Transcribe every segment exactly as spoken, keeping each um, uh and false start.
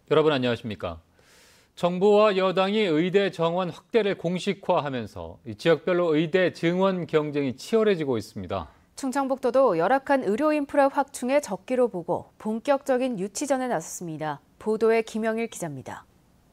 여러분 안녕하십니까? 정부와 여당이 의대 정원 확대를 공식화하면서 지역별로 의대 증원 경쟁이 치열해지고 있습니다. 충청북도도 열악한 의료 인프라 확충에 적기로 보고 본격적인 유치전에 나섰습니다. 보도에 김영일 기자입니다.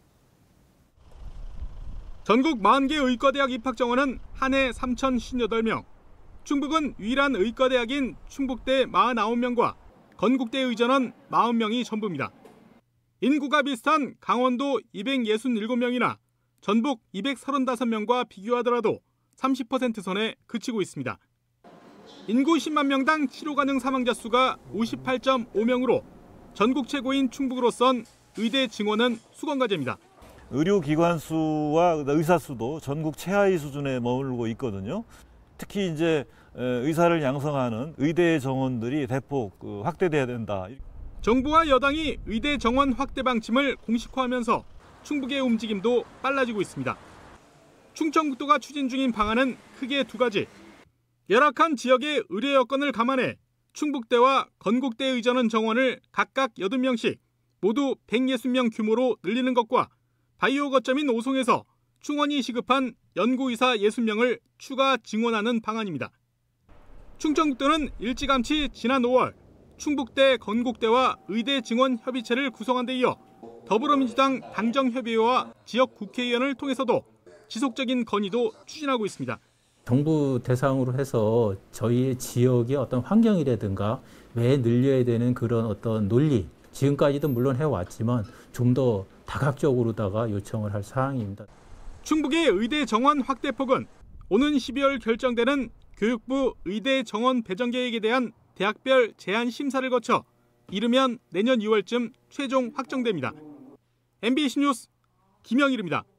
전국 사십 개 의과대학 입학 정원은 한 해 삼천오십팔 명, 충북은 유일한 의과대학인 충북대 사십구 명과 건국대 의전원 사십 명이 전부입니다. 인구가 비슷한 강원도 이백육십칠 명이나 전북 이백삼십오 명과 비교하더라도 삼십 퍼센트 선에 그치고 있습니다. 인구 십만 명당 치료 가능 사망자 수가 오십팔 점 오 명으로 전국 최고인 충북으로선 의대 증원은 수건과제입니다. 의료기관 수와 의사 수도 전국 최하위 수준에 머물고 있거든요. 특히 이제 의사를 양성하는 의대 정원들이 대폭 확대돼야 된다. 정부와 여당이 의대 정원 확대 방침을 공식화하면서 충북의 움직임도 빨라지고 있습니다. 충청북도가 추진 중인 방안은 크게 두 가지. 열악한 지역의 의료 여건을 감안해 충북대와 건국대 의전원 정원을 각각 여덟 명씩 모두 백육십 명 규모로 늘리는 것과 바이오 거점인 오송에서 충원이 시급한 연구의사 육십 명을 추가 증원하는 방안입니다. 충청북도는 일찌감치 지난 오월 충북대, 건국대와 의대 증원 협의체를 구성한 데 이어 더불어민주당 당정협의회와 지역 국회의원을 통해서도 지속적인 건의도 추진하고 있습니다. 정부 대상으로 해서 저희 지역의 어떤 환경이라든가 왜 늘려야 되는 그런 어떤 논리, 지금까지도 물론 해왔지만 좀 더 다각적으로다가 요청을 할 사항입니다. 충북의 의대 정원 확대폭은 오는 십이월 결정되는 교육부 의대 정원 배정 계획에 대한 대학별 제안 심사를 거쳐 이르면 내년 유월쯤 최종 확정됩니다. 엠비씨 뉴스 김영일입니다.